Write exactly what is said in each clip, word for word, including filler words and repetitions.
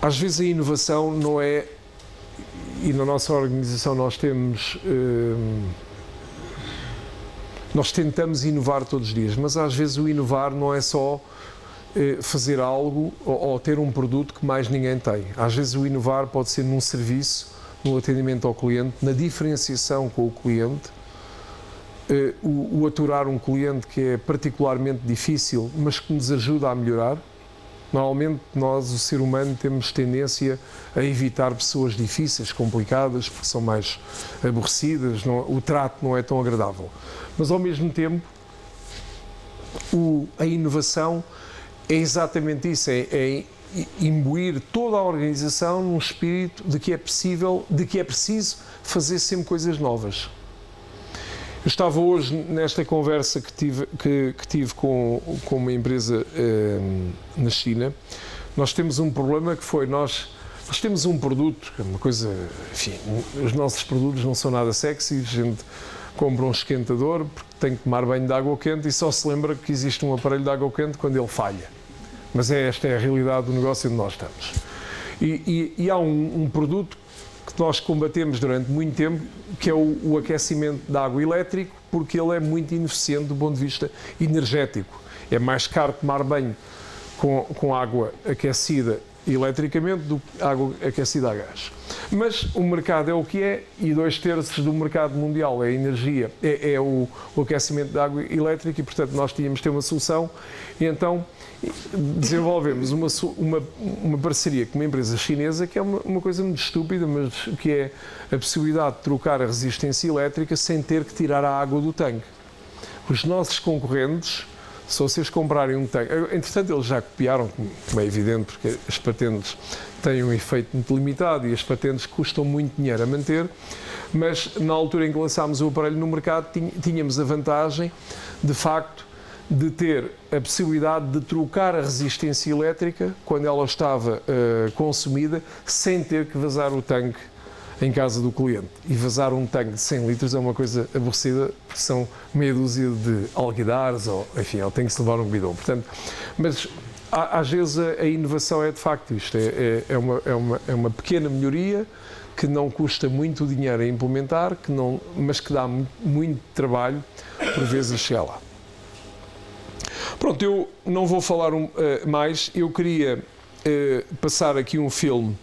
às vezes a inovação não é, e na nossa organização nós temos, hum, nós tentamos inovar todos os dias, mas às vezes o inovar não é só eh, fazer algo ou, ou ter um produto que mais ninguém tem. Às vezes o inovar pode ser num serviço, no atendimento ao cliente, na diferenciação com o cliente, eh, o, o aturar um cliente que é particularmente difícil, mas que nos ajuda a melhorar. Normalmente nós, o ser humano, temos tendência a evitar pessoas difíceis, complicadas, porque são mais aborrecidas, não, o trato não é tão agradável. Mas ao mesmo tempo, o, a inovação é exatamente isso, é, é imbuir toda a organização num espírito de que é possível, de que é preciso fazer sempre coisas novas. Eu estava hoje nesta conversa que tive, que, que tive com, com uma empresa eh, na China. Nós temos um problema que foi, nós, nós temos um produto, uma coisa, enfim, os nossos produtos não são nada sexy, a gente compra um esquentador porque tem que tomar banho de água quente e só se lembra que existe um aparelho de água quente quando ele falha. Mas é, esta é a realidade do negócio onde nós estamos. E, e, e há um, um produto que nós combatemos durante muito tempo, que é o, o aquecimento da água elétrico, porque ele é muito ineficiente do ponto de vista energético. É mais caro tomar banho com, com água aquecida eletricamente do que água aquecida a gás. Mas o mercado é o que é e dois terços do mercado mundial é a energia, é, é o, o aquecimento da água elétrica e, portanto, nós tínhamos de ter uma solução e então desenvolvemos uma, uma, uma parceria com uma empresa chinesa que é uma, uma coisa muito estúpida, mas que é a possibilidade de trocar a resistência elétrica sem ter que tirar a água do tanque. Os nossos concorrentes, se vocês comprarem um tanque, entretanto eles já copiaram, como é evidente, porque as patentes têm um efeito muito limitado e as patentes custam muito dinheiro a manter, mas na altura em que lançámos o aparelho no mercado tínhamos a vantagem, de facto, de ter a possibilidade de trocar a resistência elétrica quando ela estava uh, consumida, sem ter que vazar o tanque em casa do cliente. E vazar um tanque de cem litros é uma coisa aborrecida, são meia dúzia de alguidares, ou enfim, ele tem que se levar um bidão. Portanto, mas às vezes a, a inovação é de facto isto, é, é, é, uma, é, uma, é uma pequena melhoria que não custa muito dinheiro a implementar, que não, mas que dá muito, muito trabalho por vezes a chegar lá. Pronto, eu não vou falar um, uh, mais, eu queria uh, passar aqui um filme.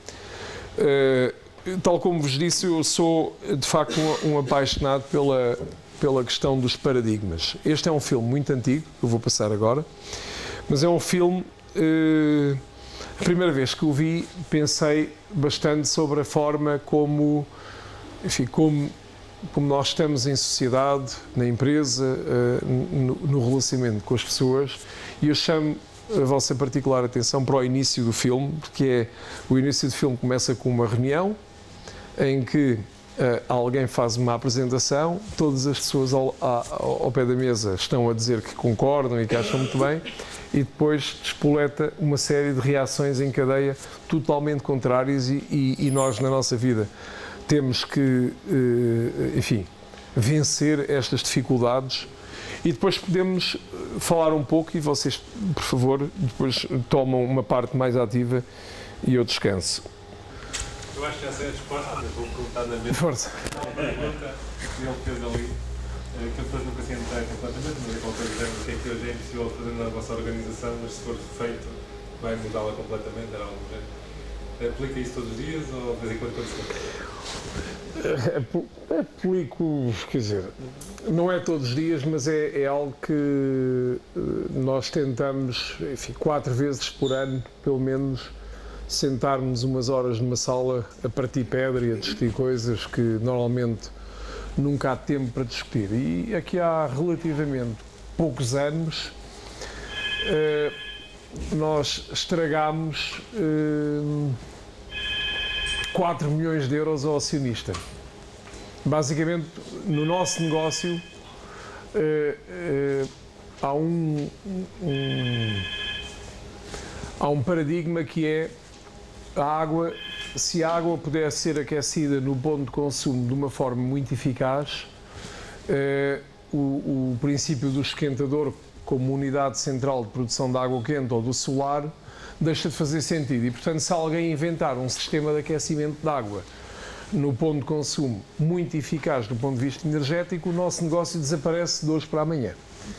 Uh, tal como vos disse, eu sou de facto um, um apaixonado pela, pela questão dos paradigmas. Este é um filme muito antigo, que eu vou passar agora, mas é um filme, uh, a primeira vez que o vi, pensei bastante sobre a forma como, enfim, como como nós estamos em sociedade, na empresa, no, no relacionamento com as pessoas, e eu chamo a vossa particular atenção para o início do filme, porque é, o início do filme começa com uma reunião em que uh, alguém faz uma apresentação, todas as pessoas ao, ao, ao pé da mesa estão a dizer que concordam e que acham muito bem, e depois despoleta uma série de reações em cadeia totalmente contrárias e, e, e nós, na nossa vida, temos que, enfim, vencer estas dificuldades e depois podemos falar um pouco e vocês, por favor, depois tomam uma parte mais ativa e eu descanso. Eu acho que já sei a resposta, mas vou perguntar na mesma. Força. A pergunta que ele fez ali, que eu depois nunca sei entrar completamente, mas é qualquer coisa que é que hoje é impossível fazer na vossa organização, mas se for feito vai mudá-la completamente, era algo do género. Aplica isso todos os dias ou de vez em quando aconteceu? Aplico, quer dizer, não é todos os dias, mas é, é algo que nós tentamos, enfim, quatro vezes por ano, pelo menos, sentarmos umas horas numa sala a partir pedra e a discutir coisas que normalmente nunca há tempo para discutir. E aqui há relativamente poucos anos, nós estragámos uh, quatro milhões de euros ao acionista. Basicamente, no nosso negócio, uh, uh, há, um, um, há um paradigma que é a água, se a água puder ser aquecida no ponto de consumo de uma forma muito eficaz, uh, o, o princípio do esquentador como unidade central de produção de água quente ou do solar, deixa de fazer sentido. E, portanto, se alguém inventar um sistema de aquecimento de água no ponto de consumo muito eficaz do ponto de vista energético, o nosso negócio desaparece de hoje para amanhã.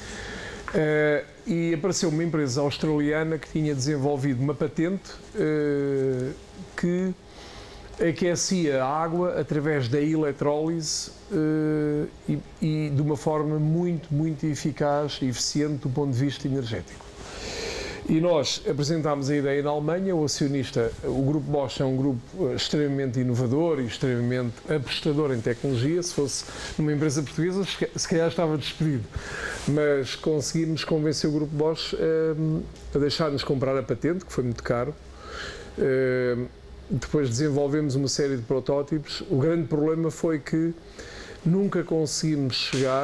Uh, e apareceu uma empresa australiana que tinha desenvolvido uma patente uh, que aquecia a água através da eletrólise uh, e, e de uma forma muito, muito eficaz e eficiente do ponto de vista energético. E nós apresentámos a ideia na Alemanha. O acionista, o Grupo Bosch, é um grupo extremamente inovador e extremamente apostador em tecnologia. Se fosse numa empresa portuguesa, se calhar estava despedido. Mas conseguimos convencer o Grupo Bosch um, a deixar-nos comprar a patente, que foi muito caro. Um, depois desenvolvemos uma série de protótipos. O grande problema foi que nunca conseguimos chegar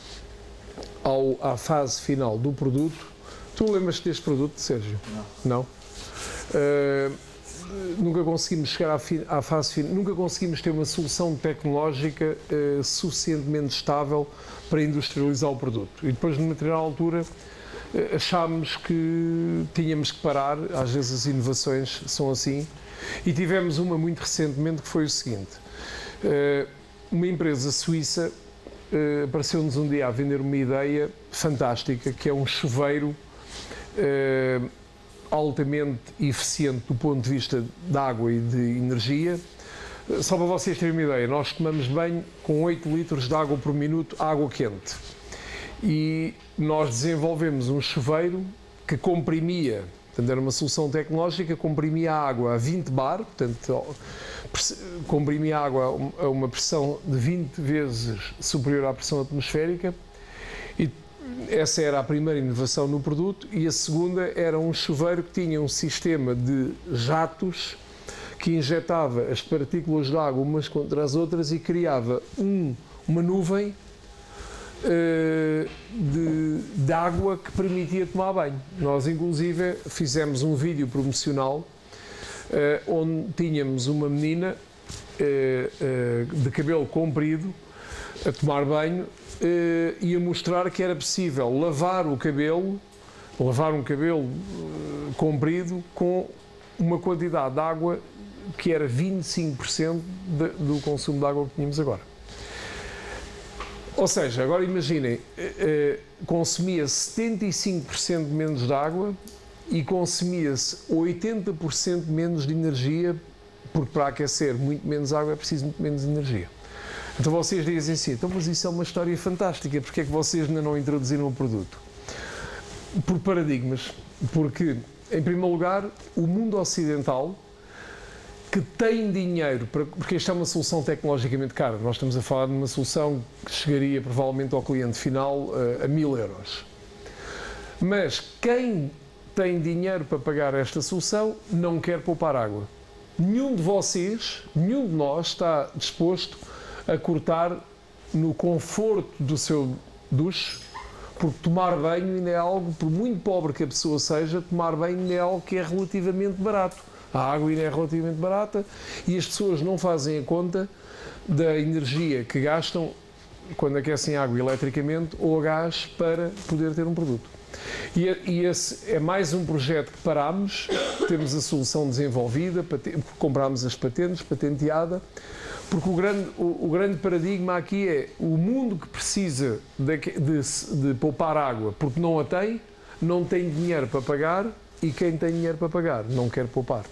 ao, à fase final do produto. Tu lembras-te deste produto, Sérgio? Não. Não? Uh, nunca conseguimos chegar à, fi, à fase final, nunca conseguimos ter uma solução tecnológica uh, suficientemente estável para industrializar o produto. E depois, numa determinada altura, uh, achámos que tínhamos que parar. Às vezes as inovações são assim. E tivemos uma muito recentemente que foi o seguinte. Uh, uma empresa suíça uh, apareceu-nos um dia a vender uma ideia fantástica, que é um chuveiro Uh, altamente eficiente do ponto de vista de água e de energia. Uh, só para vocês terem uma ideia, nós tomamos banho com oito litros de água por minuto, água quente. E nós desenvolvemos um chuveiro que comprimia, portanto era uma solução tecnológica, comprimia a água a vinte bar, portanto comprimia a água a uma pressão de vinte vezes superior à pressão atmosférica. E essa era a primeira inovação no produto, e a segunda era um chuveiro que tinha um sistema de jatos que injetava as partículas de água umas contra as outras e criava um, uma nuvem uh, de, de água que permitia tomar banho. Nós, inclusive, fizemos um vídeo promocional uh, onde tínhamos uma menina uh, uh, de cabelo comprido a tomar banho Uh, e a mostrar que era possível lavar o cabelo, lavar um cabelo uh, comprido com uma quantidade de água que era vinte e cinco por cento de, do consumo de água que tínhamos agora. Ou seja, agora imaginem, uh, uh, consumia-se setenta e cinco por cento menos de água e consumia-se oitenta por cento menos de energia, porque para aquecer muito menos água é preciso muito menos energia. Então vocês dizem assim, então, mas isso é uma história fantástica, porque é que vocês ainda não introduziram o produto? Por paradigmas, porque, em primeiro lugar, o mundo ocidental, que tem dinheiro, para, porque esta é uma solução tecnologicamente cara, nós estamos a falar de uma solução que chegaria provavelmente ao cliente final uh, a mil euros. Mas quem tem dinheiro para pagar esta solução não quer poupar água. Nenhum de vocês, nenhum de nós está disposto a cortar no conforto do seu duche, porque tomar banho ainda é algo, por muito pobre que a pessoa seja, tomar banho ainda é algo que é relativamente barato. A água ainda é relativamente barata e as pessoas não fazem a conta da energia que gastam quando aquecem água eletricamente ou a gás para poder ter um produto. E, e esse é mais um projeto que parámos, temos a solução desenvolvida, comprámos as patentes, patenteada, porque o grande, o, o grande paradigma aqui é o mundo que precisa de, de, de poupar água porque não a tem, não tem dinheiro para pagar, e quem tem dinheiro para pagar não quer poupar.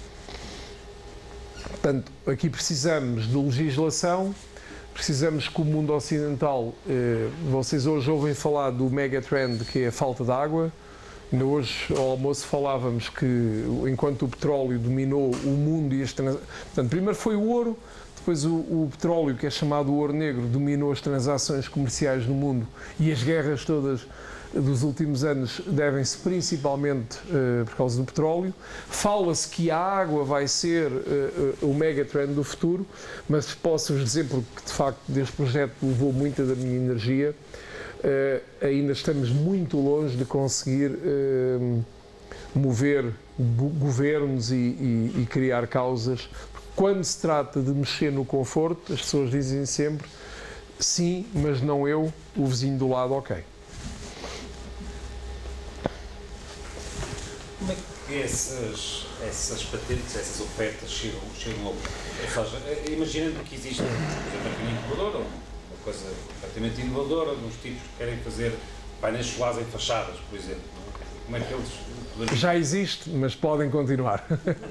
Portanto, aqui precisamos de legislação, precisamos que o mundo ocidental, eh, vocês hoje ouvem falar do megatrend que é a falta de água. Ainda hoje ao almoço falávamos que enquanto o petróleo dominou o mundo e as trans... Portanto, primeiro foi o ouro, depois o, o petróleo, que é chamado ouro negro, dominou as transações comerciais no mundo, e as guerras todas dos últimos anos devem-se principalmente uh, por causa do petróleo. Fala-se que a água vai ser uh, uh, o megatrend do futuro, mas posso-vos dizer, porque de facto deste projeto levou muita da minha energia, uh, ainda estamos muito longe de conseguir uh, mover governos e, e, e criar causas. Quando se trata de mexer no conforto, as pessoas dizem sempre sim, mas não eu, o vizinho do lado, ok. essas, essas patentes, essas ofertas chegam, chegam ao... Ou seja, imaginando que existe, por exemplo, aqui uma inovadora, uma coisa completamente inovadora, de uns tipos que querem fazer painéis solares em fachadas, por exemplo. Como é que eles... poderiam... Já existe, mas podem continuar.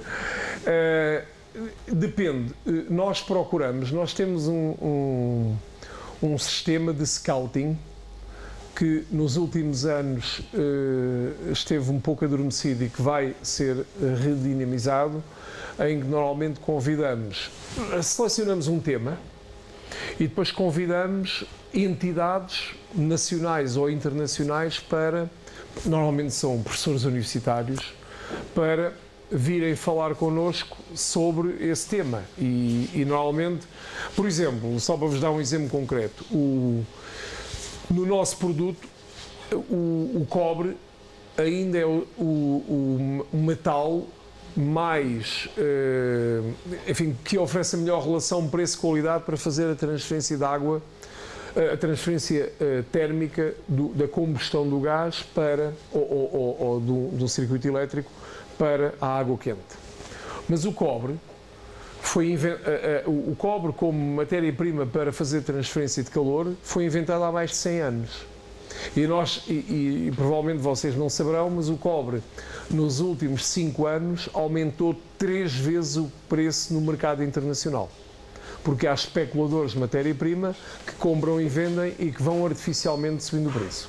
uh, depende. Nós procuramos, nós temos um, um, um sistema de scouting que nos últimos anos uh, esteve um pouco adormecido e que vai ser redinamizado, em que normalmente convidamos, selecionamos um tema e depois convidamos entidades nacionais ou internacionais para, normalmente são professores universitários, para virem falar connosco sobre esse tema. E, e normalmente, por exemplo, só para vos dar um exemplo concreto, o, no nosso produto, o, o cobre ainda é o, o, o metal mais, uh, enfim, que oferece a melhor relação preço-qualidade para fazer a transferência de água, a transferência uh, térmica do, da combustão do gás para, ou, ou, ou, ou do, do circuito elétrico para a água quente. Mas o cobre foi uh, uh, o cobre como matéria-prima para fazer transferência de calor foi inventado há mais de cem anos. E nós, e, e, e provavelmente vocês não saberão, mas o cobre nos últimos cinco anos aumentou três vezes o preço no mercado internacional. Porque há especuladores de matéria-prima que compram e vendem e que vão artificialmente subindo o preço.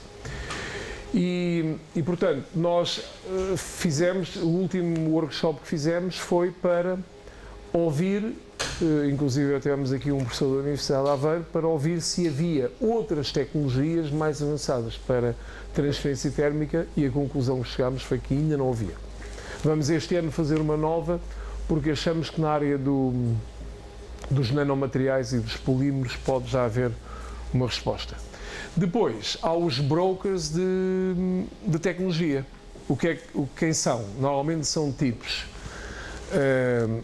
E, e portanto, nós uh, fizemos, o último workshop que fizemos foi para ouvir, uh, inclusive tivemos aqui um professor da Universidade de Aveiro, para ouvir se havia outras tecnologias mais avançadas para transferência térmica, e a conclusão que chegámos foi que ainda não havia. Vamos este ano fazer uma nova, porque achamos que na área do, dos nanomateriais e dos polímeros pode já haver uma resposta. Depois, há os brokers de, de tecnologia. O que é, o, quem são? Normalmente são tipos, uh,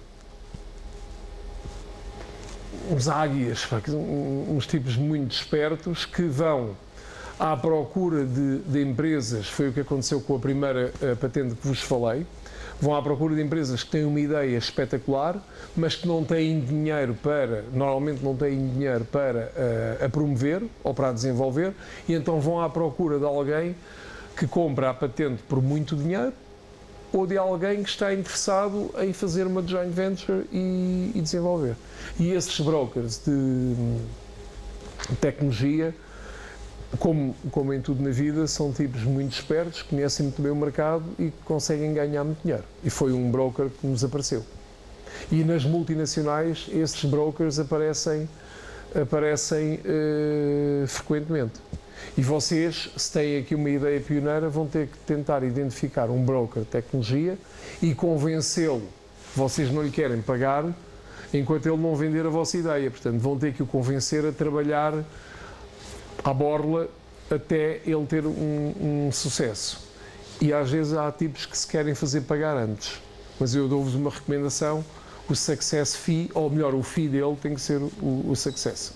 uns águias, uns tipos muito espertos que vão à procura de, de empresas, foi o que aconteceu com a primeira a patente que vos falei, vão à procura de empresas que têm uma ideia espetacular, mas que não têm dinheiro para, normalmente não têm dinheiro para uh, a promover ou para a desenvolver, e então vão à procura de alguém que compra a patente por muito dinheiro, ou de alguém que está interessado em fazer uma joint venture e, e desenvolver. E esses brokers de tecnologia, como, como em tudo na vida, são tipos muito espertos, conhecem muito bem o mercado e conseguem ganhar muito dinheiro. E foi um broker que nos apareceu. E nas multinacionais, esses brokers aparecem, aparecem uh, frequentemente. E vocês, se têm aqui uma ideia pioneira, vão ter que tentar identificar um broker de tecnologia e convencê-lo. Vocês não lhe querem pagar enquanto ele não vender a vossa ideia. Portanto, vão ter que o convencer a trabalhar à borla até ele ter um, um sucesso. E às vezes há tipos que se querem fazer pagar antes. Mas eu dou-vos uma recomendação: o success fee, ou melhor, o fee dele tem que ser o, o success.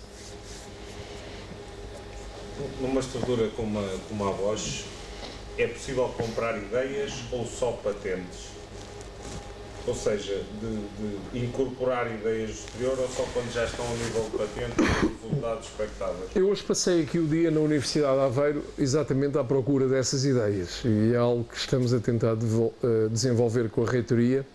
Numa estrutura como a, como a Bosch, é possível comprar ideias ou só patentes? Ou seja, de, de incorporar ideias do exterior, ou só quando já estão a nível de patente e resultados expectáveis? Eu hoje passei aqui o dia na Universidade de Aveiro exatamente à procura dessas ideias, e é algo que estamos a tentar desenvolver com a reitoria,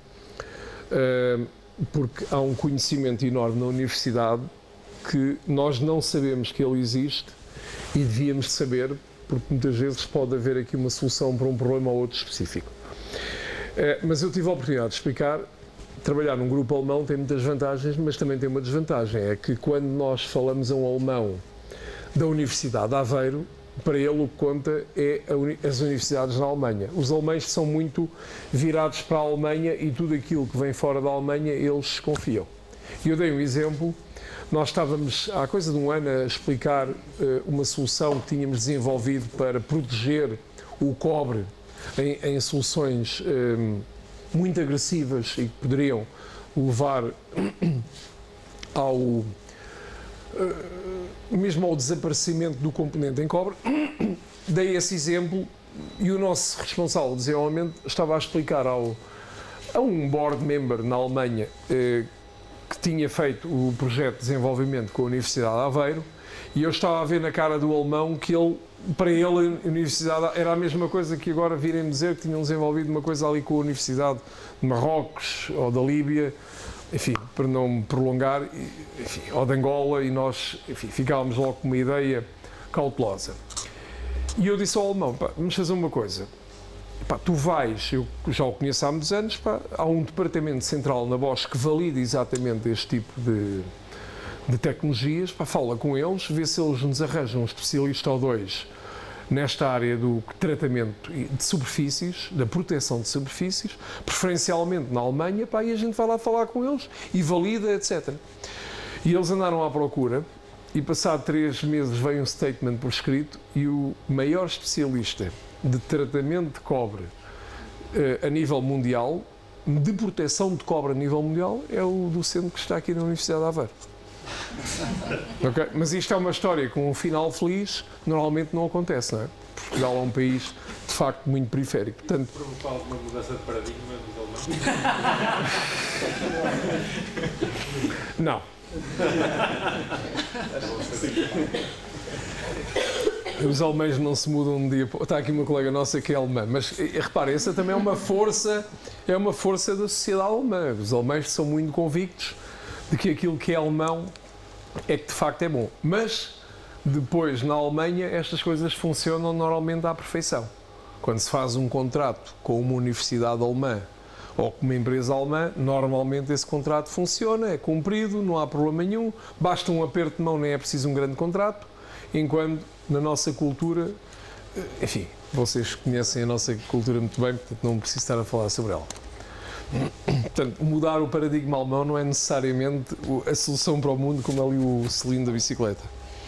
porque há um conhecimento enorme na universidade que nós não sabemos que ele existe e devíamos saber, porque muitas vezes pode haver aqui uma solução para um problema ou outro específico. Mas eu tive a oportunidade de explicar, trabalhar num grupo alemão tem muitas vantagens, mas também tem uma desvantagem, é que quando nós falamos a um alemão da Universidade de Aveiro, para ele o que conta é as universidades na Alemanha. Os alemães são muito virados para a Alemanha e tudo aquilo que vem fora da Alemanha eles desconfiam. E eu dei um exemplo. Nós estávamos há coisa de um ano a explicar uh, uma solução que tínhamos desenvolvido para proteger o cobre em, em soluções um, muito agressivas e que poderiam levar ao, uh, mesmo ao desaparecimento do componente em cobre. Dei esse exemplo e o nosso responsável de desenvolvimento estava a explicar ao, a um board member na Alemanha eh, que tinha feito o projeto de desenvolvimento com a Universidade de Aveiro, e eu estava a ver na cara do alemão que ele, para ele, a Universidade era a mesma coisa que agora virem dizer que tinham desenvolvido uma coisa ali com a Universidade de Marrocos ou da Líbia, enfim, para não me prolongar, enfim, ou de Angola, e nós, enfim, ficávamos logo com uma ideia cautelosa. E eu disse ao alemão, pá, vamos fazer uma coisa, pá, tu vais, eu já o conheço há muitos anos, pá, há um departamento central na Bosch que valida exatamente este tipo de, de tecnologias, pá, fala com eles, vê se eles nos arranjam um especialista ou dois nesta área do tratamento de superfícies, da proteção de superfícies, preferencialmente na Alemanha, pá, e a gente vai lá falar com eles e valida, etcétera. E eles andaram à procura, e passado três meses veio um statement por escrito, e o maior especialista de tratamento de cobre uh, a nível mundial, de proteção de cobre a nível mundial, é o docente que está aqui na Universidade de Aveiro. Okay? Mas isto é uma história com um final feliz, normalmente não acontece, não é? Portugal é um país, de facto, muito periférico. Portanto, provocou alguma mudança de paradigma dos alemães? Não. Os alemães não se mudam um dia. Está aqui uma colega nossa que é alemã, mas repare, essa também é uma força, é uma força da sociedade alemã. Os alemães são muito convictos de que aquilo que é alemão é que de facto é bom. Mas depois na Alemanha estas coisas funcionam normalmente à perfeição. Quando se faz um contrato com uma universidade alemã ou com uma empresa alemã, normalmente esse contrato funciona, é cumprido, não há problema nenhum, basta um aperto de mão, nem é preciso um grande contrato, enquanto na nossa cultura, enfim, vocês conhecem a nossa cultura muito bem, portanto não preciso estar a falar sobre ela. Portanto, mudar o paradigma alemão não é necessariamente a solução para o mundo, como ali o selinho da bicicleta.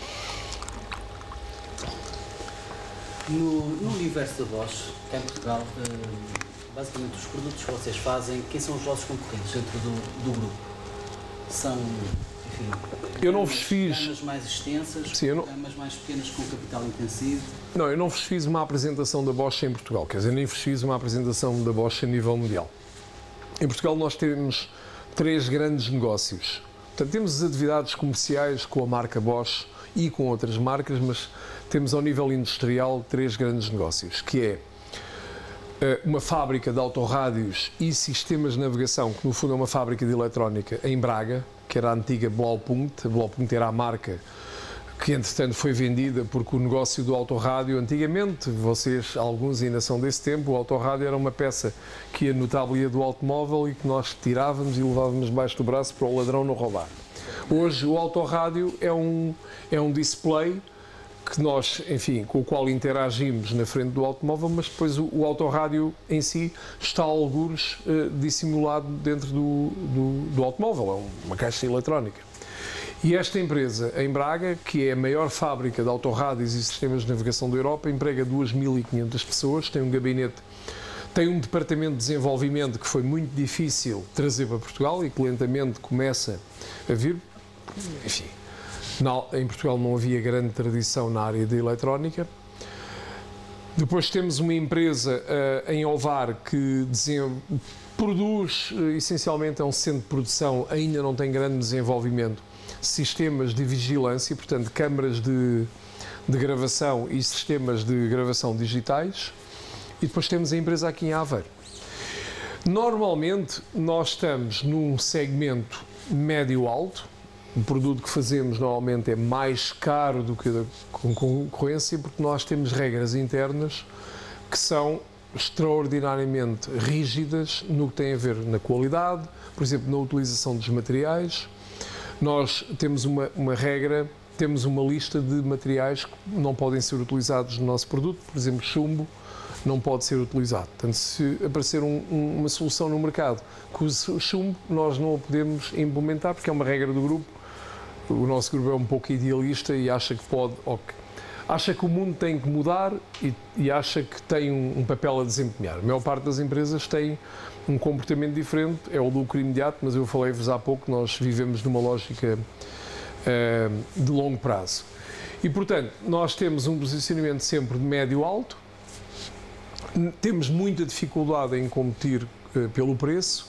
No, no universo da Bosch, cá em Portugal, basicamente os produtos que vocês fazem, quem são os vossos concorrentes dentro do, do grupo? São, enfim, eu não vos fiz gamas mais extensas, Sim, eu não... gamas mais pequenas com capital intensivo? Não, eu não vos fiz uma apresentação da Bosch em Portugal, quer dizer, nem vos fiz uma apresentação da Bosch a nível mundial. Em Portugal nós temos três grandes negócios. Portanto, temos as atividades comerciais com a marca Bosch e com outras marcas, mas temos ao nível industrial três grandes negócios, que é uma fábrica de autorrádios e sistemas de navegação, que no fundo é uma fábrica de eletrónica em Braga, que era a antiga Blaupunkt. A Blaupunkt era a marca que entretanto foi vendida, porque o negócio do autorrádio, antigamente, vocês, alguns ainda são desse tempo, o autorrádio era uma peça que ia no tablier do automóvel e que nós tirávamos e levávamos debaixo do braço para o ladrão não roubar. Hoje o autorrádio é um, é um display que nós, enfim, com o qual interagimos na frente do automóvel, mas depois o, o autorrádio em si está a algures uh, dissimulado dentro do, do, do automóvel, é uma caixa eletrónica. E esta empresa, em Braga, que é a maior fábrica de autorrádios e sistemas de navegação da Europa, emprega duas mil e quinhentas pessoas, tem um gabinete, tem um departamento de desenvolvimento que foi muito difícil trazer para Portugal e que lentamente começa a vir. Enfim, na, em Portugal não havia grande tradição na área da eletrónica. Depois temos uma empresa uh, em Ovar que produz, uh, essencialmente é um centro de produção, ainda não tem grande desenvolvimento, sistemas de vigilância, portanto, câmaras de, de gravação e sistemas de gravação digitais. E depois temos a empresa aqui em Aveiro. Normalmente, nós estamos num segmento médio-alto. O produto que fazemos normalmente é mais caro do que a concorrência, porque nós temos regras internas que são extraordinariamente rígidas no que tem a ver na qualidade, por exemplo, na utilização dos materiais. Nós temos uma, uma regra, temos uma lista de materiais que não podem ser utilizados no nosso produto, por exemplo, chumbo não pode ser utilizado. Portanto, se aparecer um, um, uma solução no mercado que use chumbo, nós não o podemos implementar, porque é uma regra do grupo. O nosso grupo é um pouco idealista e acha que pode, ou que, acha que o mundo tem que mudar e, e acha que tem um, um papel a desempenhar. A maior parte das empresas tem um comportamento diferente, é o lucro imediato, mas eu falei-vos há pouco, nós vivemos numa lógica uh, de longo prazo. E, portanto, nós temos um posicionamento sempre de médio-alto, temos muita dificuldade em competir uh, pelo preço,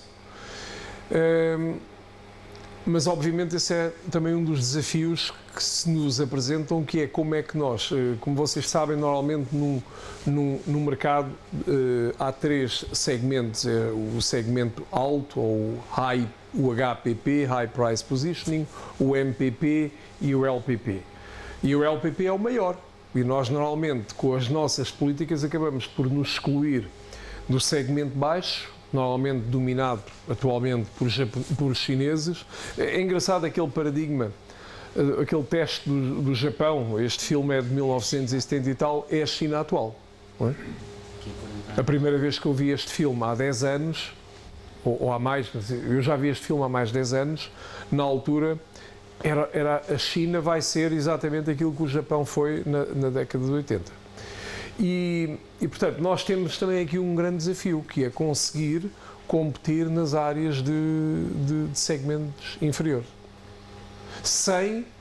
uh, mas obviamente esse é também um dos desafios que se nos apresentam, que é como é que nós, uh, como vocês sabem, normalmente no, no, no mercado uh, há três segmentos, é o segmento alto ou high, o H P P, High Price Positioning, o M P P e o L P P. E o L P P é o maior. E nós, normalmente, com as nossas políticas, acabamos por nos excluir do segmento baixo, normalmente dominado atualmente por, por chineses. É engraçado aquele paradigma, aquele teste do, do Japão, este filme é de mil novecentos e setenta e tal, é a China atual. Não é? A primeira vez que eu vi este filme, há dez anos, ou, ou há mais, eu já vi este filme há mais de dez anos, na altura... Era, era, a China vai ser exatamente aquilo que o Japão foi na, na década de oitenta. E, e, portanto, nós temos também aqui um grande desafio, que é conseguir competir nas áreas de, de, de segmentos inferiores. Sem... Uh,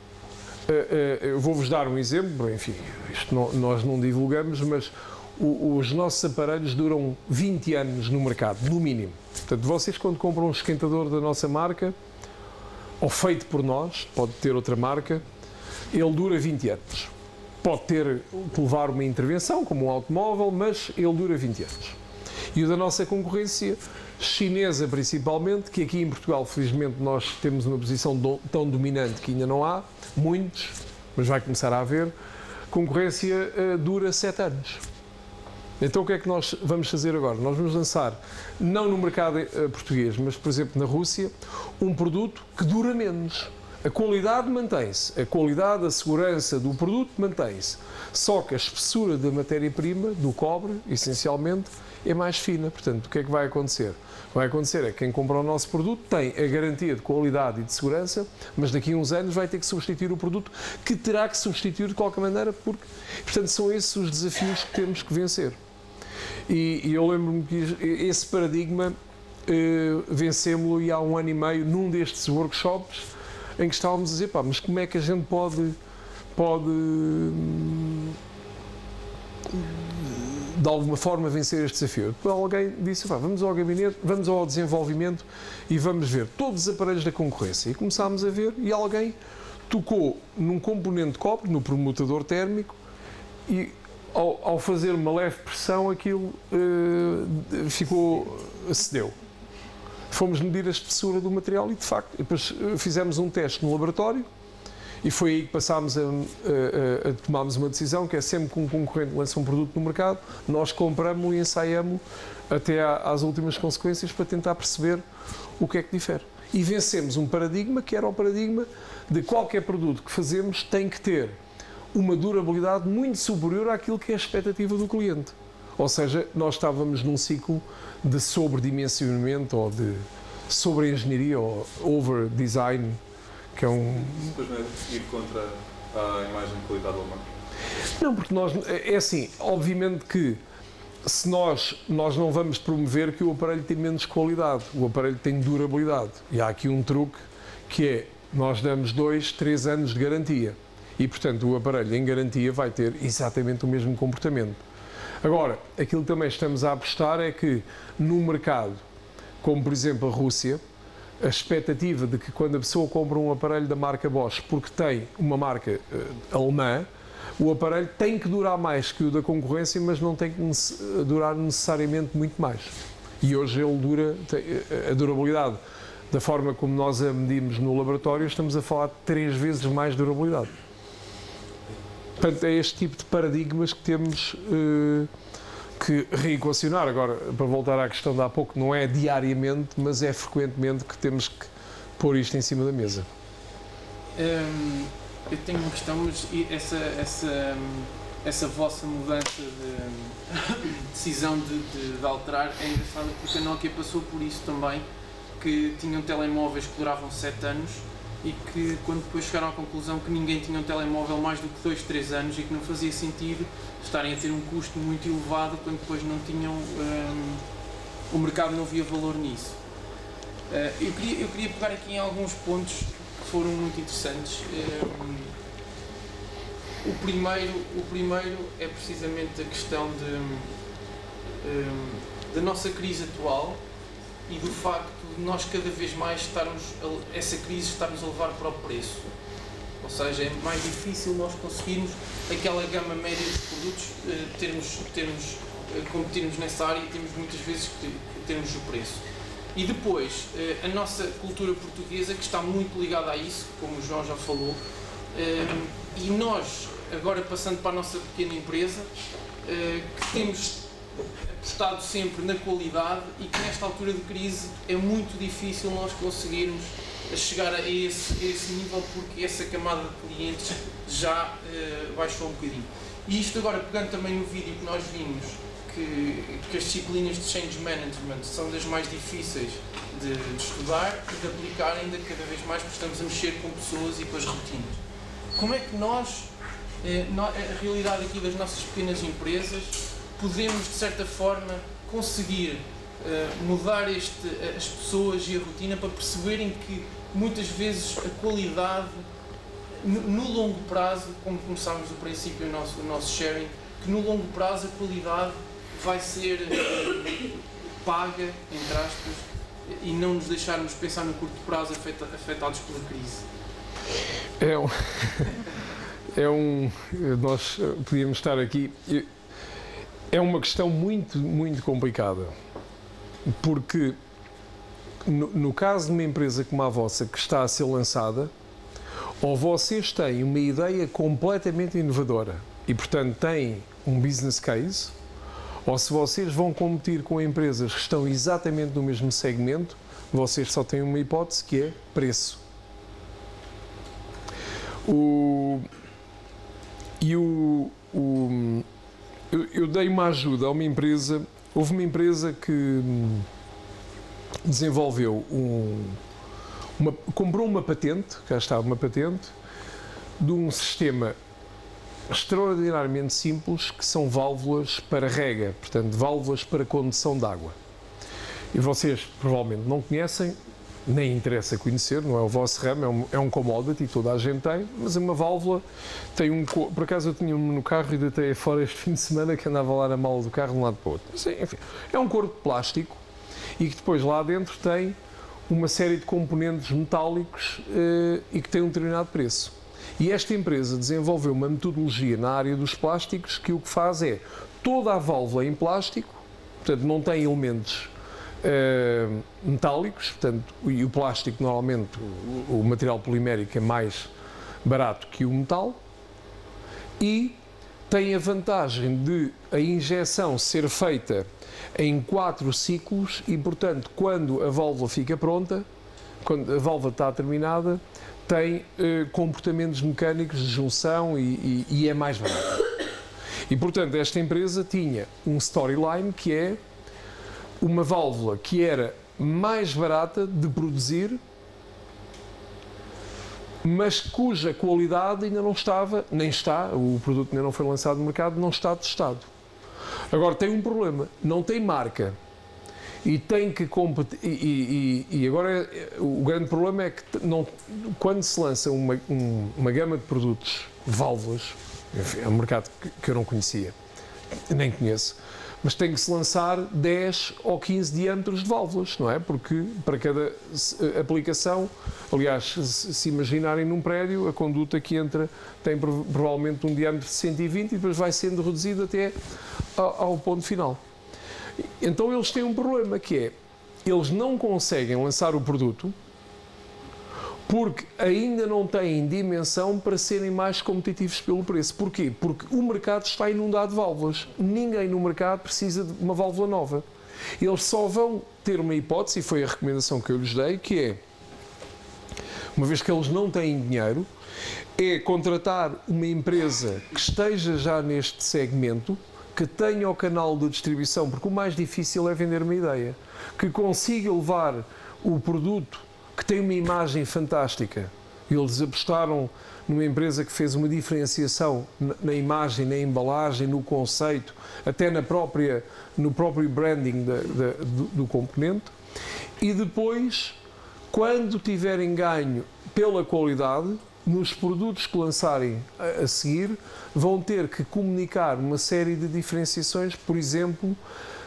uh, eu vou-vos dar um exemplo, enfim, isto não, nós não divulgamos, mas o, os nossos aparelhos duram vinte anos no mercado, no mínimo. Portanto, vocês quando compram um esquentador da nossa marca, ou feito por nós, pode ter outra marca, ele dura vinte anos. Pode ter que levar uma intervenção, como um automóvel, mas ele dura vinte anos. E o da nossa concorrência, chinesa principalmente, que aqui em Portugal, felizmente, nós temos uma posição do, tão dominante que ainda não há, muitos, mas vai começar a haver, concorrência uh, dura sete anos. Então o que é que nós vamos fazer agora? Nós vamos lançar, não no mercado uh, português, mas por exemplo na Rússia, um produto que dura menos. A qualidade mantém-se, a qualidade, a segurança do produto mantém-se, só que a espessura da matéria-prima, do cobre, essencialmente, é mais fina. Portanto, o que é que vai acontecer? Vai acontecer é que quem compra o nosso produto tem a garantia de qualidade e de segurança, mas daqui a uns anos vai ter que substituir o produto, que terá que substituir de qualquer maneira, porque, portanto, são esses os desafios que temos que vencer. E, e eu lembro-me que esse paradigma eh, vencemos-lo e há um ano e meio num destes workshops em que estávamos a dizer, pá, mas como é que a gente pode, pode de alguma forma vencer este desafio? Depois alguém disse, pá, vamos ao gabinete, vamos ao desenvolvimento e vamos ver todos os aparelhos da concorrência. E começámos a ver e alguém tocou num componente de cobre, no permutador térmico, e Ao, ao fazer uma leve pressão, aquilo uh, ficou, cedeu. Fomos medir a espessura do material e, de facto, depois fizemos um teste no laboratório e foi aí que passámos a, a, a, a tomarmos uma decisão, que é sempre que um concorrente lança um produto no mercado, nós compramos e ensaiamos até às últimas consequências para tentar perceber o que é que difere. E vencemos um paradigma que era o paradigma de qualquer produto que fazemos tem que ter uma durabilidade muito superior àquilo que é a expectativa do cliente. Ou seja, nós estávamos num ciclo de sobredimensionamento ou de sobre-engenharia ou over-design, que é um... Depois não é ir contra a imagem de qualidade alemã? Não, porque nós... É assim, obviamente que se nós, nós não vamos promover que o aparelho tem menos qualidade, o aparelho tem durabilidade. E há aqui um truque que é, nós damos dois, três anos de garantia. E, portanto, o aparelho em garantia vai ter exatamente o mesmo comportamento. Agora, aquilo que também estamos a apostar é que, num mercado, como por exemplo a Rússia, a expectativa de que quando a pessoa compra um aparelho da marca Bosch, porque tem uma marca uh, alemã, o aparelho tem que durar mais que o da concorrência, mas não tem que durar necessariamente muito mais. E hoje ele dura, a durabilidade, da forma como nós a medimos no laboratório, estamos a falar de três vezes mais durabilidade. Portanto, é este tipo de paradigmas que temos uh, que reequacionar. Agora, para voltar à questão de há pouco, não é diariamente, mas é frequentemente que temos que pôr isto em cima da mesa. Hum, eu tenho uma questão, mas essa, essa, essa vossa mudança de decisão de, de, de alterar é engraçada, porque a Nokia passou por isso também, que tinham telemóveis que duravam sete anos e que quando depois chegaram à conclusão que ninguém tinha um telemóvel mais do que dois, três anos e que não fazia sentido estarem a ter um custo muito elevado quando depois não tinham, um, o mercado não via valor nisso. Uh, eu, queria, eu queria pegar aqui em alguns pontos que foram muito interessantes. Um, o, primeiro, o primeiro é precisamente a questão de da nossa crise atual e do facto de nós cada vez mais estarmos, a, essa crise estarmos a levar para o preço. Ou seja, é mais difícil nós conseguirmos aquela gama média de produtos, eh, termos, termos, eh, competirmos nessa área e temos muitas vezes que, que termos o preço. E depois, eh, a nossa cultura portuguesa, que está muito ligada a isso, como o João já falou, eh, e nós, agora passando para a nossa pequena empresa, eh, que temos apostado sempre na qualidade e que nesta altura de crise é muito difícil nós conseguirmos a chegar a esse, a esse nível, porque essa camada de clientes já uh, baixou um bocadinho. E isto agora, pegando também no vídeo que nós vimos, que, que as disciplinas de Change Management são das mais difíceis de, de estudar e de aplicar ainda cada vez mais, porque estamos a mexer com pessoas e com as rotinas. Como é que nós, eh, no, a realidade aqui das nossas pequenas empresas, podemos, de certa forma, conseguir uh, mudar este, as pessoas e a rotina para perceberem que muitas vezes a qualidade, no, no longo prazo, como começámos no princípio o nosso, o nosso sharing, que no longo prazo a qualidade vai ser uh, paga, entre aspas, e não nos deixarmos pensar no curto prazo afeta, afetados pela crise. É um, é um... Nós podíamos estar aqui... É uma questão muito, muito complicada, porque no, no caso de uma empresa como a vossa que está a ser lançada, ou vocês têm uma ideia completamente inovadora e, portanto, têm um business case, ou se vocês vão competir com empresas que estão exatamente no mesmo segmento, vocês só têm uma hipótese, que é preço. O, e o... o Eu, eu dei uma ajuda a uma empresa, houve uma empresa que desenvolveu um, uma, comprou uma patente, cá está uma patente, de um sistema extraordinariamente simples, que são válvulas para rega, portanto, válvulas para condução de água. E vocês provavelmente não conhecem, nem interessa conhecer, não é o vosso ramo, é um, é um commodity, toda a gente tem, mas é uma válvula, tem um, por acaso eu tinha um no carro e deitei fora este fim de semana, que andava lá na mala do carro de um lado para o outro. Mas, enfim, é um corpo de plástico e que depois lá dentro tem uma série de componentes metálicos eh, e que tem um determinado preço. E esta empresa desenvolveu uma metodologia na área dos plásticos que o que faz é, toda a válvula em plástico, portanto não tem elementos Uh, metálicos, portanto, e o plástico normalmente, o, o material polimérico é mais barato que o metal, e tem a vantagem de a injeção ser feita em quatro ciclos e, portanto, quando a válvula fica pronta, quando a válvula está terminada, tem uh, comportamentos mecânicos de junção e, e, e é mais barato. E, portanto, esta empresa tinha um storyline que é uma válvula que era mais barata de produzir, mas cuja qualidade ainda não estava, nem está, o produto ainda não foi lançado no mercado, não está testado. Agora tem um problema, não tem marca e tem que competir, e, e, e agora o grande problema é que não, quando se lança uma, um, uma gama de produtos, válvulas, enfim, é um mercado que, que eu não conhecia, nem conheço, mas tem que se lançar dez ou quinze diâmetros de válvulas, não é? Porque para cada aplicação, aliás, se imaginarem num prédio, a conduta que entra tem provavelmente um diâmetro de cento e vinte e depois vai sendo reduzido até ao, ao ponto final. Então eles têm um problema, que é, eles não conseguem lançar o produto porque ainda não têm dimensão para serem mais competitivos pelo preço. Porquê? Porque o mercado está inundado de válvulas. Ninguém no mercado precisa de uma válvula nova. Eles só vão ter uma hipótese, e foi a recomendação que eu lhes dei, que é, uma vez que eles não têm dinheiro, é contratar uma empresa que esteja já neste segmento, que tenha o canal de distribuição, porque o mais difícil é vender uma ideia, que consiga levar o produto que tem uma imagem fantástica. Eles apostaram numa empresa que fez uma diferenciação na imagem, na embalagem, no conceito, até na própria, no próprio branding da, da, do, do componente. E depois, quando tiverem ganho pela qualidade, nos produtos que lançarem a, a seguir, vão ter que comunicar uma série de diferenciações, por exemplo,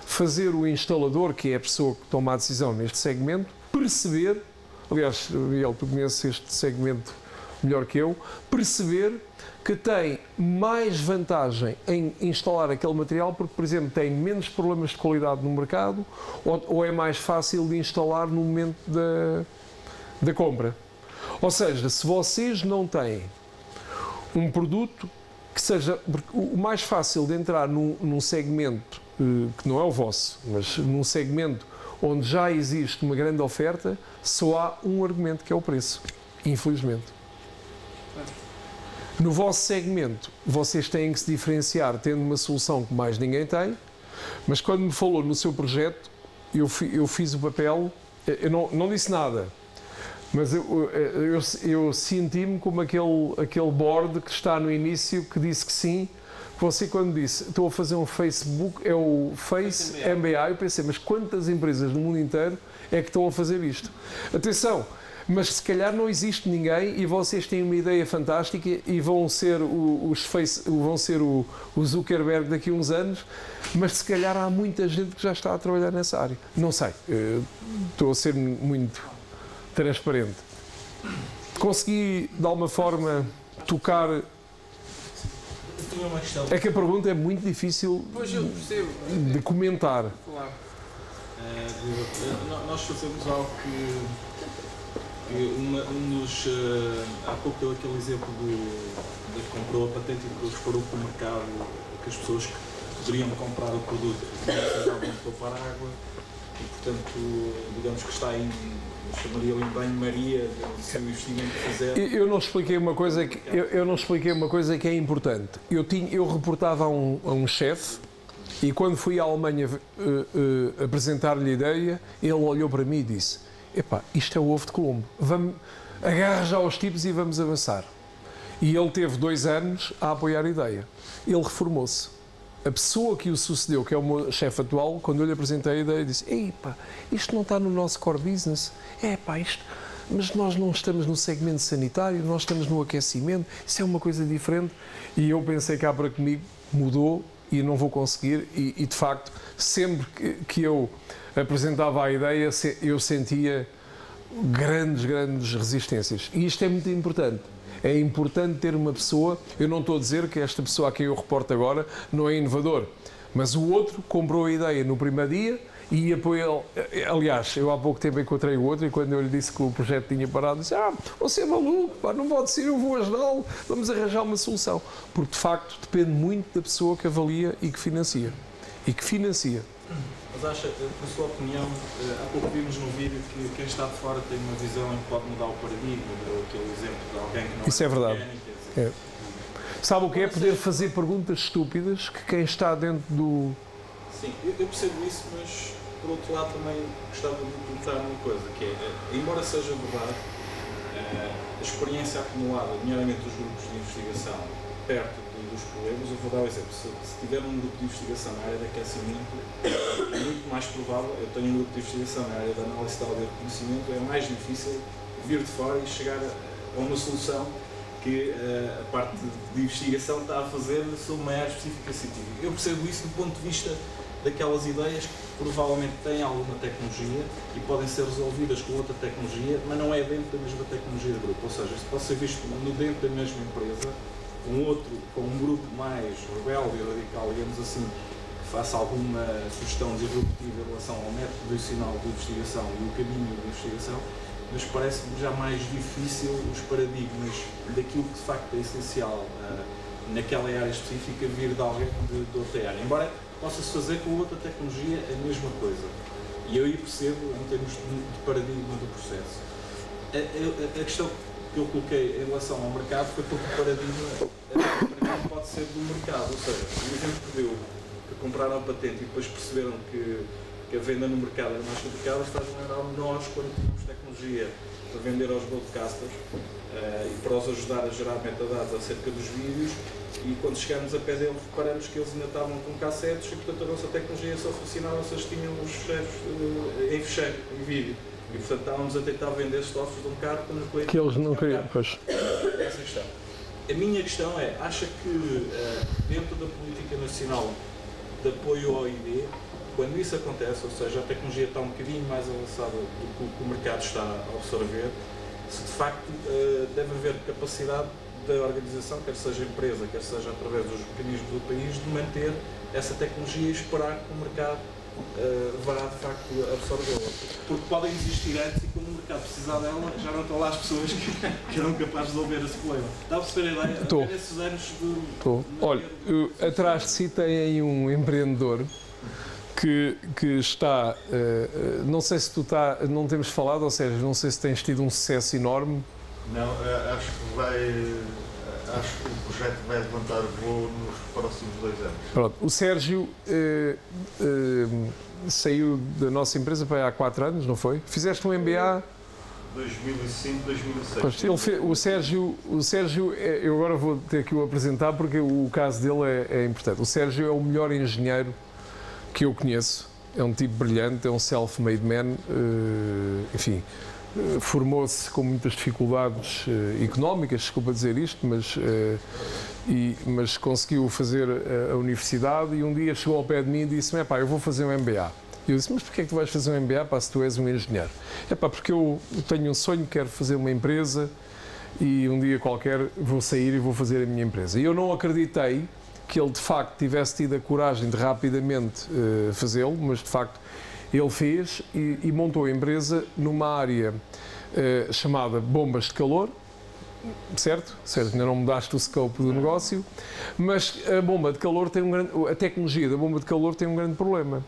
fazer o instalador, que é a pessoa que toma a decisão neste segmento, perceber, aliás, Miguel, tu conheces este segmento melhor que eu, perceber que tem mais vantagem em instalar aquele material porque, por exemplo, tem menos problemas de qualidade no mercado ou, ou é mais fácil de instalar no momento da, da compra. Ou seja, se vocês não têm um produto que seja... O mais fácil de entrar num, num segmento que não é o vosso, mas num segmento onde já existe uma grande oferta, só há um argumento, que é o preço, infelizmente. No vosso segmento, vocês têm que se diferenciar tendo uma solução que mais ninguém tem, mas quando me falou no seu projeto, eu, fi, eu fiz o papel, eu não, não disse nada, mas eu, eu, eu senti-me como aquele, aquele board que está no início, que disse que sim. Você, quando disse, estou a fazer um Facebook, é o Face M B A, eu pensei, mas quantas empresas no mundo inteiro é que estão a fazer isto? Atenção, mas se calhar não existe ninguém e vocês têm uma ideia fantástica e vão ser, o, os face, vão ser o, o Zuckerberg daqui a uns anos, mas se calhar há muita gente que já está a trabalhar nessa área. Não sei, estou a ser muito transparente. Consegui, de alguma forma, tocar... Uma questão. É que a pergunta é muito difícil pois eu percebo. de comentar. Claro. É, de, nós fazemos algo que, que uma, um dos... Uh, há pouco deu aquele exemplo do, de que comprou a patente e depois foram para o mercado, que as pessoas que poderiam comprar o produto precisavam de poupar água e, portanto, digamos que está em... chamaria em banho-maria se o investimento fizer. Eu não expliquei uma coisa que eu, eu não expliquei uma coisa que é importante. Eu tinha eu reportava a um, a um chefe e quando fui à Alemanha uh, uh, apresentar-lhe a ideia, ele olhou para mim e disse: "Epá, isto é o ovo de Colombo. Vamos agarra já os tipos e vamos avançar." E ele teve dois anos a apoiar a ideia. Ele reformou-se. A pessoa que o sucedeu, que é o meu chefe atual, quando eu lhe apresentei a ideia, disse: "Ei, pá, isto não está no nosso core business. É, pá, isto... Mas nós não estamos no segmento sanitário, nós estamos no aquecimento, isso é uma coisa diferente." E eu pensei cá para comigo, mudou e não vou conseguir. E, e de facto, sempre que, que eu apresentava a ideia, eu sentia grandes, grandes resistências. E isto é muito importante. É importante ter uma pessoa, eu não estou a dizer que esta pessoa a quem eu reporto agora não é inovador, mas o outro comprou a ideia no primeiro dia e apoiou. Aliás, eu há pouco tempo encontrei o outro e quando eu lhe disse que o projeto tinha parado, disse: "Ah, você é maluco, pá, não pode ser, eu vou ajudá-lo, vamos arranjar uma solução." Porque de facto depende muito da pessoa que avalia e que financia. E que financia. Mas acha, na sua opinião, há pouco vimos no vídeo que quem está de fora tem uma visão em que pode mudar o paradigma, deu aquele exemplo de alguém que não Isso é, é verdade. mecânica, É. Sabe o que é? Poder fazer perguntas estúpidas que quem está dentro do... Sim, eu, eu percebo isso, mas por outro lado também gostava de perguntar uma coisa, que é, embora seja verdade, a experiência acumulada, nomeadamente dos grupos de investigação, perto dos problemas, eu vou dar um exemplo. Se, se tiver um grupo de investigação na área de aquecimento, é muito mais provável, eu tenho um grupo de investigação na área da análise de áudio e reconhecimento, é mais difícil vir de fora e chegar a, a uma solução que uh, a parte de investigação está a fazer sob uma área específica científica. Eu percebo isso do ponto de vista daquelas ideias que provavelmente têm alguma tecnologia e podem ser resolvidas com outra tecnologia, mas não é dentro da mesma tecnologia do grupo. Ou seja, isso pode ser visto no dentro da mesma empresa, um outro, com um grupo mais rebelde e radical, digamos assim, que faça alguma sugestão disruptiva em relação ao método tradicional de investigação e o caminho de investigação, mas parece-me já mais difícil os paradigmas daquilo que de facto é essencial uh, naquela área específica vir de alguém de, de outra área. Embora possa-se fazer com outra tecnologia a mesma coisa. E eu aí percebo em termos de, de paradigma do processo. A, a, a questão que eu coloquei em relação ao mercado foi porque o paradigma, o paradigma pode ser do mercado, ou seja, o exemplo que deu, que compraram a patente e depois perceberam que, que a venda no mercado era mais complicada, faz lembrar nós quando tínhamos tecnologia para vender aos broadcasters uh, e para os ajudar a gerar metadados acerca dos vídeos, e quando chegámos a pé deles reparamos que eles ainda estavam com cassetes e portanto a nossa tecnologia só funcionava se eles tinham os fecheiros uh, em fecheiro, em vídeo. E portanto estávamos a tentar vender stofos de um carro quando o cliente que eles não queriam. Pois. Essa questão. A minha questão é, acha que uh, dentro da política nacional de apoio ao I D Quando isso acontece, ou seja, a tecnologia está um bocadinho mais avançada do que o que o mercado está a absorver, se de facto deve haver capacidade da organização, quer seja empresa, quer seja através dos mecanismos do país, de manter essa tecnologia e esperar que o mercado Uh, vá de facto absorvê-la. Porque podem existir antes e quando o mercado precisar dela, já não estão lá as pessoas que, que eram capazes de resolver esse problema. Está a perceber a ideia? Estou. Esses anos de. Estou. Olha, eu, atrás de si tem aí um empreendedor que, que está. Uh, não sei se tu está. Não temos falado, ou seja, não sei se tens tido um sucesso enorme. Não, acho que vai. Acho que o projeto vai levantar voo nos próximos dois anos. Pronto. O Sérgio eh, eh, saiu da nossa empresa para aí há quatro anos, não foi? Fizeste um M B A? dois mil e cinco, dois mil e seis. Pois, ele fez, o Sérgio, o Sérgio é, eu agora vou ter que o apresentar porque o caso dele é, é importante. O Sérgio é o melhor engenheiro que eu conheço. É um tipo brilhante, é um self-made man, eh, enfim. Formou-se com muitas dificuldades uh, económicas, desculpa dizer isto, mas, uh, e, mas conseguiu fazer a, a universidade e um dia chegou ao pé de mim e disse-me, pá, eu vou fazer um M B A. E eu disse, mas porquê é que tu vais fazer um M B A, pá, se tu és um engenheiro? É pá, porque eu tenho um sonho, quero fazer uma empresa e um dia qualquer vou sair e vou fazer a minha empresa. E eu não acreditei que ele de facto tivesse tido a coragem de rapidamente uh, fazê-lo, mas de facto ele fez e, e montou a empresa numa área uh, chamada bombas de calor, certo? Certo, ainda não mudaste o scope do negócio, mas a bomba de calor tem um grande, a tecnologia da bomba de calor tem um grande problema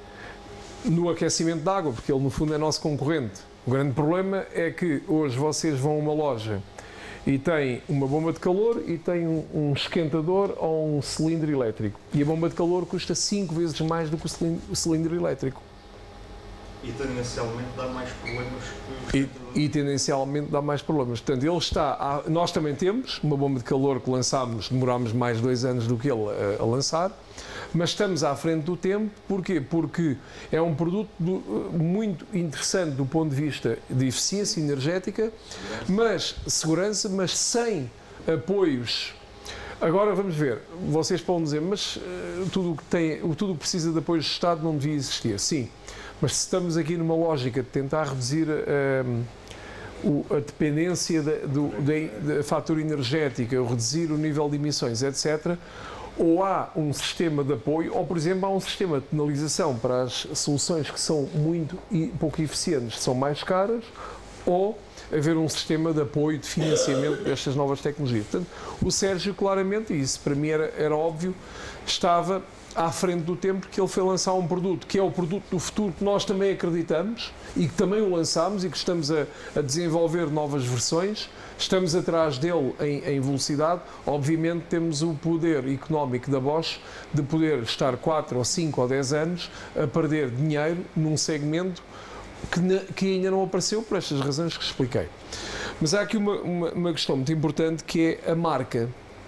no aquecimento de água, porque ele no fundo é nosso concorrente. O grande problema é que hoje vocês vão a uma loja e tem uma bomba de calor e tem um, um esquentador ou um cilindro elétrico. E a bomba de calor custa cinco vezes mais do que o cilindro, o cilindro elétrico. E tendencialmente dá mais problemas que e, e tendencialmente dá mais problemas. Portanto, ele está. A, nós também temos uma bomba de calor que lançámos, demorámos mais de dois anos do que ele a, a lançar, mas estamos à frente do tempo. Porquê? Porque é um produto do, muito interessante do ponto de vista de eficiência energética, mas segurança, mas sem apoios. Agora vamos ver, vocês podem dizer, mas uh, tudo o que tem, tudo o que precisa de apoios do Estado não devia existir. Sim. Mas se estamos aqui numa lógica de tentar reduzir um, a dependência da, do, da, da fatura energética, reduzir o nível de emissões, etcétera, ou há um sistema de apoio, ou, por exemplo, há um sistema de penalização para as soluções que são muito e pouco eficientes, que são mais caras, ou haver um sistema de apoio, de financiamento destas novas tecnologias. Portanto, o Sérgio, claramente, e isso para mim era, era óbvio, estava à frente do tempo, que ele foi lançar um produto que é o produto do futuro, que nós também acreditamos e que também o lançámos e que estamos a, a desenvolver novas versões, estamos atrás dele em, em velocidade. Obviamente temos o poder económico da Bosch de poder estar quatro ou cinco ou dez anos a perder dinheiro num segmento que, na, que ainda não apareceu por estas razões que expliquei. Mas há aqui uma, uma, uma questão muito importante, que é a marca.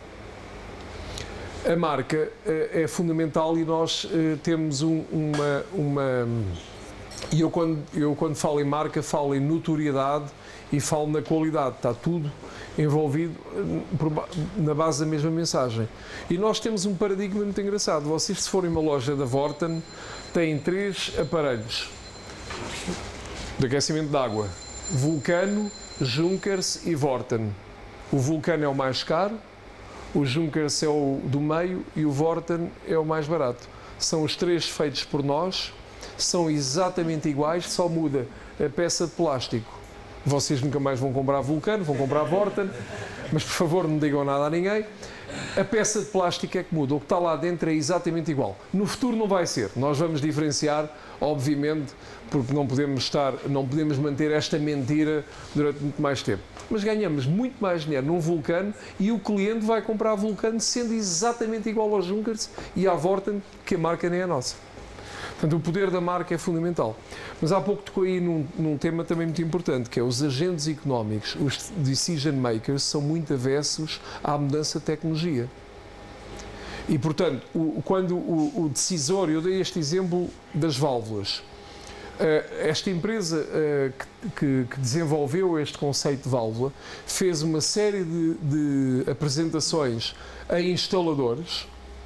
A marca uh, é fundamental e nós uh, temos um, uma... uma e eu quando, eu quando falo em marca, falo em notoriedade e falo na qualidade. Está tudo envolvido uh, por, na base da mesma mensagem. E nós temos um paradigma muito engraçado. Vocês, se forem uma loja da Vorten, têm três aparelhos de aquecimento de água. Vulcano, Junkers e Vorten. O Vulcano é o mais caro, o Junkers é o do meio e o Vorten é o mais barato. São os três feitos por nós, são exatamente iguais, só muda a peça de plástico. Vocês nunca mais vão comprar Vulcano, vão comprar Vorten, mas por favor não digam nada a ninguém. A peça de plástico é que muda, o que está lá dentro é exatamente igual. No futuro não vai ser, nós vamos diferenciar, obviamente, porque não podemos estar, não podemos manter esta mentira durante muito mais tempo. Mas ganhamos muito mais dinheiro num Vulcano e o cliente vai comprar Vulcano sendo exatamente igual aos Junkers e à Vorten, que a marca nem é nossa. Portanto, o poder da marca é fundamental. Mas há pouco tocou aí num, num tema também muito importante, que é os agentes económicos, os decision makers, são muito avessos à mudança de tecnologia. E, portanto, o, quando o, o decisor, eu dei este exemplo das válvulas, esta empresa que, que desenvolveu este conceito de válvula fez uma série de, de apresentações a instaladores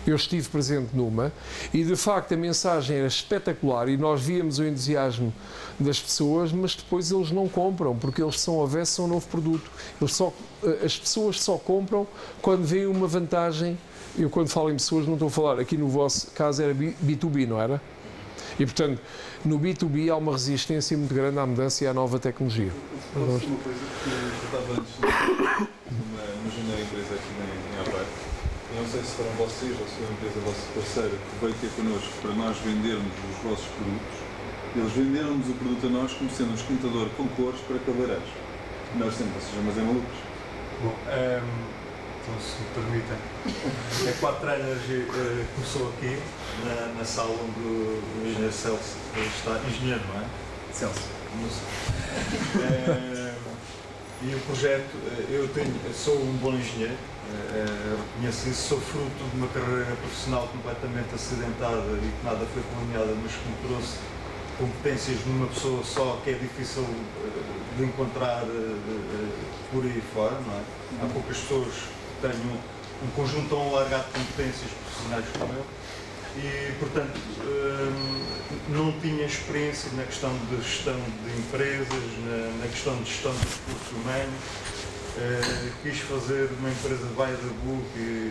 Eu estive presente numa e, de facto, a mensagem era espetacular e nós víamos o entusiasmo das pessoas, mas depois eles não compram, porque eles são avessos a um novo produto. Eles só, as pessoas só compram quando veem uma vantagem. Eu, quando falo em pessoas, não estou a falar, aqui no vosso caso era B dois B, não era? E, portanto, no B dois B há uma resistência muito grande à mudança e à nova tecnologia. Uma coisa que eu estava antes numa, numa jornada empresa aqui em Aveiro, eu não sei se foram vocês ou se foi a empresa vossa parceira que veio ter connosco para nós vendermos os vossos produtos. Eles venderam-nos o produto a nós como sendo um esquentador com cores para cabeleireiros. Nós sempre, ou seja, mas é malucos. Bom, um, então, se me permitem, a quatro Energy uh, começou aqui, na, na sala onde o engenheiro Celso está. Engenheiro, não é? Celso. Não sei. Uh, e o projeto, uh, eu tenho, sou um bom engenheiro, uh, reconheço isso, sou fruto de uma carreira profissional completamente acidentada e que nada foi planeada, mas que me trouxe competências numa pessoa só que é difícil uh, de encontrar uh, uh, por aí fora, não é? Há poucas pessoas que tenham um conjunto tão alargado de competências profissionais como eu e, portanto, uh, não tinha experiência na questão de gestão de empresas, na, na questão de gestão de recursos humanos. Uh, quis fazer uma empresa de by the book e,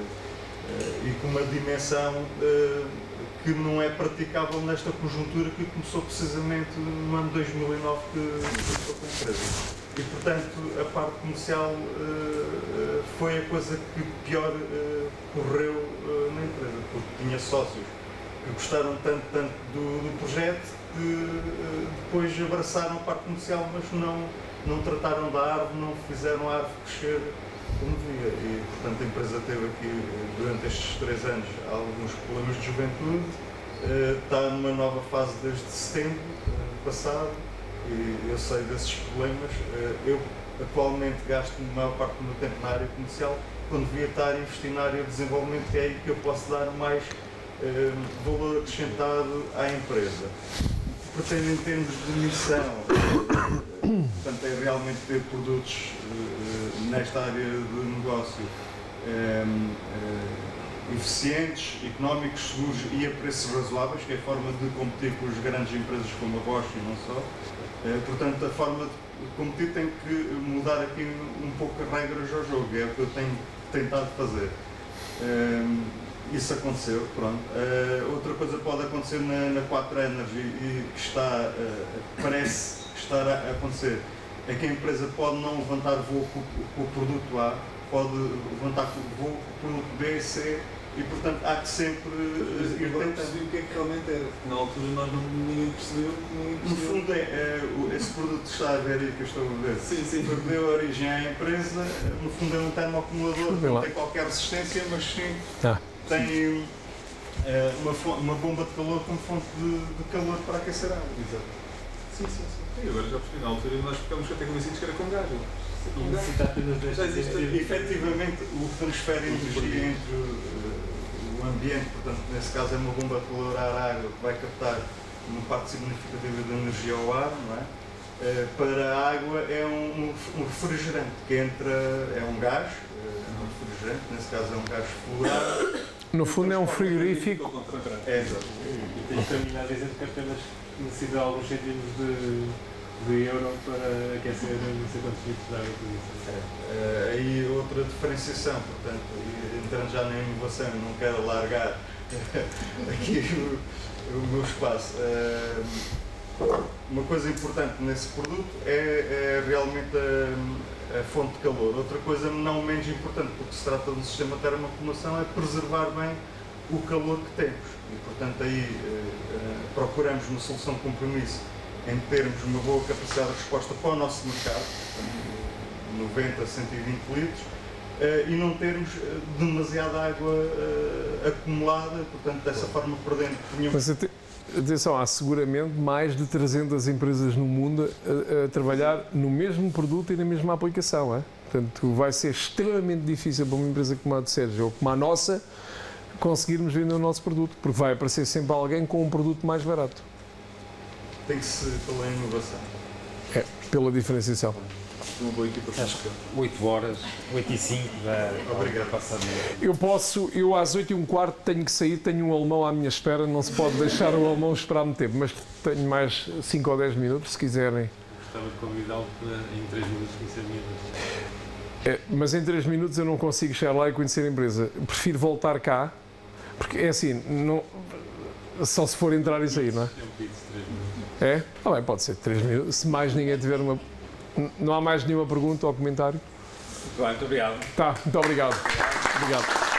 uh, e com uma dimensão uh, que não é praticável nesta conjuntura que começou precisamente no ano dois mil e nove que começou com a empresa. E, portanto, a parte comercial uh, foi a coisa que pior uh, correu uh, na empresa, porque tinha sócios que gostaram tanto, tanto do, do projeto que uh, depois abraçaram a parte comercial, mas não, não trataram da árvore, não fizeram a árvore crescer como devia. E, portanto, a empresa teve aqui, durante estes três anos, alguns problemas de juventude, uh, está numa nova fase desde setembro uh, passado. E eu sei desses problemas. Eu atualmente gasto a maior parte do meu tempo na área comercial, quando devia estar a investir na área de desenvolvimento, que é aí que eu posso dar mais eh, valor acrescentado à empresa. Pretendo, em termos de missão, eh, portanto, é realmente ter produtos eh, nesta área de negócio eh, eh, eficientes, económicos, seguros e a preços razoáveis, que é a forma de competir com as grandes empresas como a Bosch e não só. Uh, portanto, a forma de competir tem que mudar aqui um pouco as regras ao jogo, é o que eu tenho tentado fazer. Uh, isso aconteceu, pronto. Uh, outra coisa pode acontecer na, na quatro Energy e que está, uh, parece estar a acontecer, é que a empresa pode não levantar voo com, com o produto A, pode levantar voo com o produto B e C, e, portanto, há que sempre ir ir tentando. Percebi o que é que realmente era, porque na altura nós não, ninguém percebeu, ninguém percebeu. No fundo, é, é, esse produto que está a ver aí, que eu estou a ver, sim, sim. que deu origem à empresa, no fundo é um termoacumulador, não tem qualquer resistência, mas sim Ah. tem é, uma, uma bomba de calor como fonte de, de calor para aquecer a água. Exato. Sim, sim, sim. E agora já percebi, na altura nós ficamos até convencidos que era com gás. E necessita apenas deste. Já existe. Efetivamente, o que transfere energia entre uh, o ambiente, portanto, nesse caso é uma bomba de calor à água que vai captar uma parte significativa da energia ao ar, não é? Uh, para a água é um, um refrigerante que entra, é um gás, uh, um refrigerante, nesse caso é um gás fluorado. No fundo é um frigorífico. É, exato. E tenho terminado dizendo que apenas necessita de alguns centímetros de de euro para aquecer não sei quantos litros de água por isso. É. Uh, aí outra diferenciação, portanto, entrando já na inovação, não quero alargar aqui o, o meu espaço. Uh, uma coisa importante nesse produto é, é realmente a, a fonte de calor. Outra coisa não menos importante, porque se trata de um sistema de termoacumulação, é preservar bem o calor que temos. E, portanto, aí uh, uh, procuramos uma solução de compromisso em termos uma boa capacidade de resposta para o nosso mercado, noventa a cento e vinte litros, e não termos demasiada água acumulada, portanto, dessa forma perdendo. Mas atenção, há seguramente mais de trezentas empresas no mundo a, a trabalhar no mesmo produto e na mesma aplicação, é? Portanto, vai ser extremamente difícil para uma empresa como a de Sérgio ou como a nossa conseguirmos vender o nosso produto, porque vai aparecer sempre alguém com um produto mais barato. Tem que ser pela inovação. É, pela diferenciação. Uma boa equipa de Acho que oito horas, oito e cinco, já Obrigado. passar Eu posso, eu às oito e um quarto tenho que sair, tenho um alemão à minha espera, não se pode deixar o alemão esperar muito tempo, mas tenho mais cinco ou dez minutos, se quiserem. Gostava de convidá-lo para, em três minutos, conhecer a minha empresa. É, mas em três minutos eu não consigo chegar lá e conhecer a empresa. Prefiro voltar cá, porque é assim, não, só se for entrar e sair, não é? É um pizza de três minutos. É? Ah, bem, pode ser três minutos. Se mais ninguém tiver uma. Não há mais nenhuma pergunta ou comentário? Muito bem, muito obrigado. Tá, muito obrigado. Obrigado.